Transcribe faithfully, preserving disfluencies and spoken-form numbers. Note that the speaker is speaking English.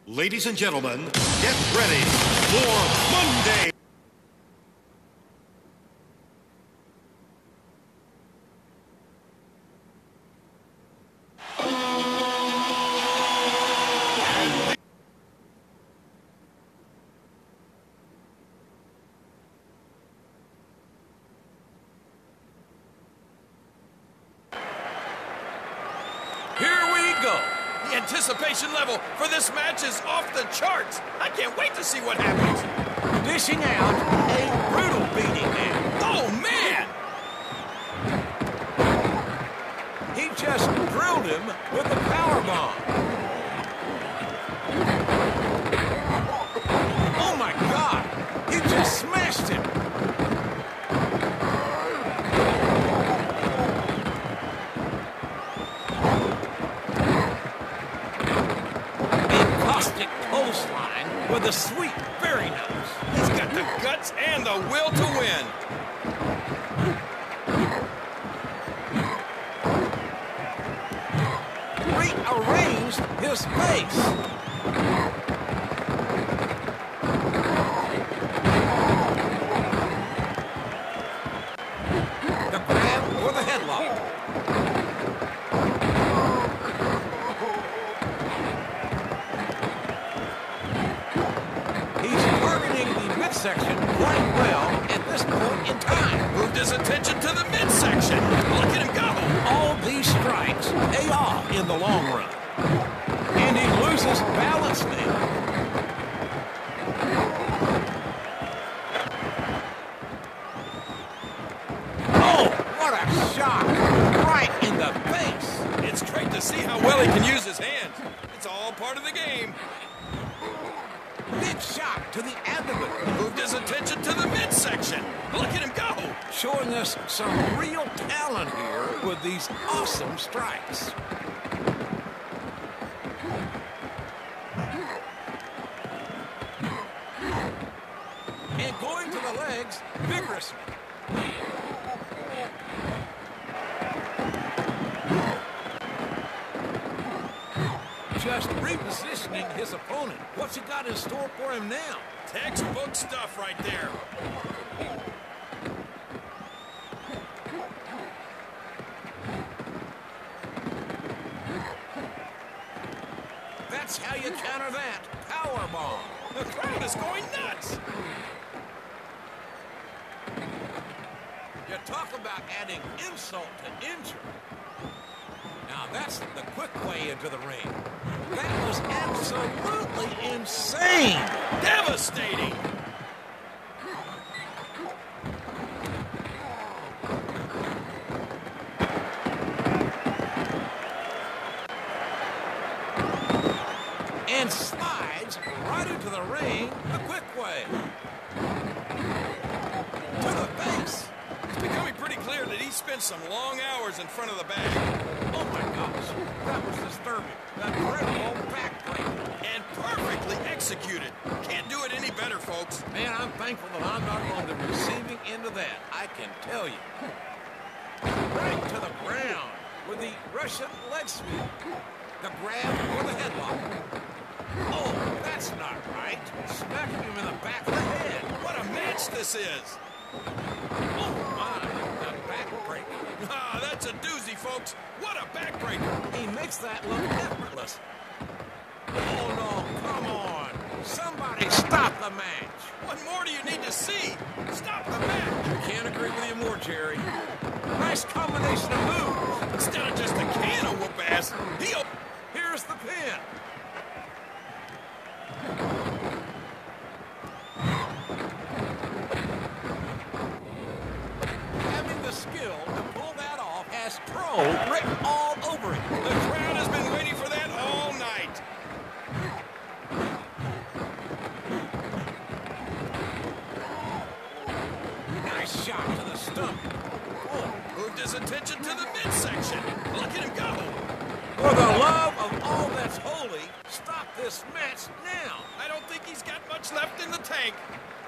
Ladies and gentlemen, get ready for Monday. Here we go. The anticipation level for this match is off the charts. I can't wait to see what happens. Dishing out a brutal beating now. Oh, man! He just drilled him with the power bomb. Oh, my God. He just smashed him. With a sweep, very nice. He's got the guts and the will to win. Rearranged his face. The grab for the headlock. Section quite well at this point in time. Moved his attention to the midsection. Look at him go. All these strikes pay off in the long run. And he loses balance now. Oh, what a shot. Right in the face. It's great to see how well he can use his hands. It's all part of the game. Big shot to the abdomen. Moved his attention to the midsection. Look at him go. Showing us some real talent here with these awesome strikes. And going to the legs vigorously. Just repositioning his opponent. What's he got in store for him now? Textbook stuff right there. That's how you counter that. Power bomb. The crowd is going nuts. You talk about adding insult to injury. Now that's the quick way into the ring. That was absolutely insane. Devastating. And slides right into the ring the quick way. To the face. It's becoming pretty clear that he spent some long hours in front of the bag. Oh, my gosh. That was disturbing. That incredible backbreaker. And perfectly executed. Can't do it any better, folks. Man, I'm thankful that I'm not on the receiving end of that. I can tell you. Right to the ground with the Russian leg sweep. The grab for the headlock. Oh, that's not right. Smacking him in the back of the head. What a match this is. Oh, my. The backbreaker. Ah, that's a doozy, folks. What a backbreaker. He makes that look effortless. Oh, no, come on. Somebody stop the match. What more do you need to see? Stop the match. Can't agree with you more, Jerry. Nice combination of moves. Instead of just a can of whoop ass, he'll... Here's the pin. Having the skill to pull that off has Pro written all over it. The crowd has been waiting for that all night. Nice shot to the stomach. Oh. Moved his attention to the midsection. Look at him go. For the love of all that's holy, stop this match now. I don't think he's got much left in the tank.